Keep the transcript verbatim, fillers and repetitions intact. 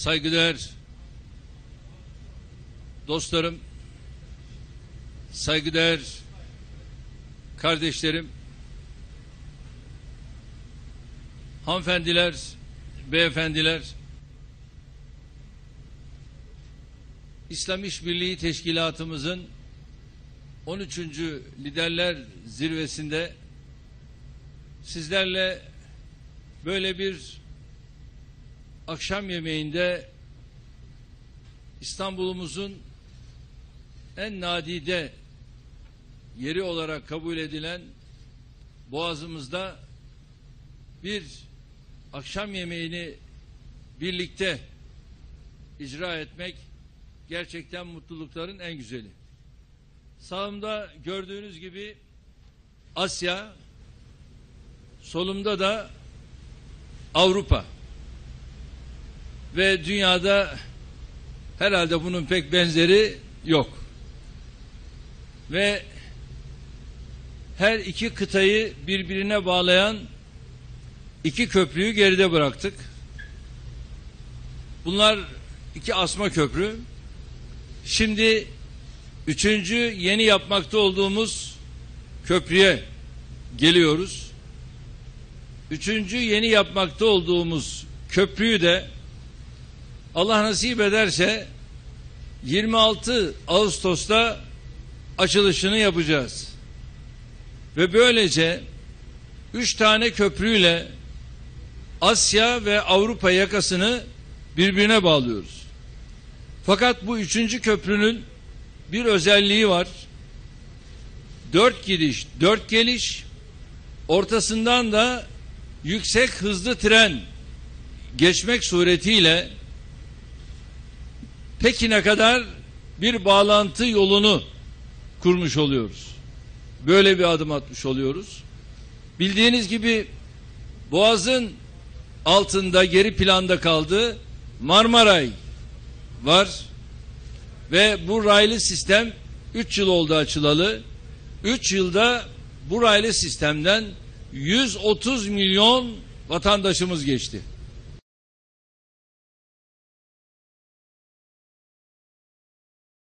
saygıdeğer dostlarım, saygıdeğer kardeşlerim, hanımefendiler, beyefendiler, İslam İşbirliği Teşkilatımızın on üçüncü Liderler Zirvesi'nde sizlerle böyle bir akşam yemeğinde İstanbul'umuzun en nadide yeri olarak kabul edilen Boğazımızda bir akşam yemeğini birlikte icra etmek gerçekten mutlulukların en güzeli. Sağımda gördüğünüz gibi Asya, solumda da Avrupa ve dünyada herhalde bunun pek benzeri yok. Ve her iki kıtayı birbirine bağlayan iki köprüyü geride bıraktık. Bunlar iki asma köprü. Şimdi üçüncü yeni yapmakta olduğumuz köprüye geliyoruz. Üçüncü yeni yapmakta olduğumuz köprüyü de Allah nasip ederse yirmi altı Ağustos'ta açılışını yapacağız. Ve böylece üç tane köprüyle Asya ve Avrupa yakasını birbirine bağlıyoruz. Fakat bu üçüncü köprünün bir özelliği var. Dört gidiş, dört geliş, ortasından da yüksek hızlı tren geçmek suretiyle Pekin'e kadar bir bağlantı yolunu kurmuş oluyoruz. Böyle bir adım atmış oluyoruz. Bildiğiniz gibi Boğaz'ın altında geri planda kaldı Marmaray var ve bu raylı sistem üç yıl oldu açılalı. üç yılda bu raylı sistemden yüz otuz milyon vatandaşımız geçti.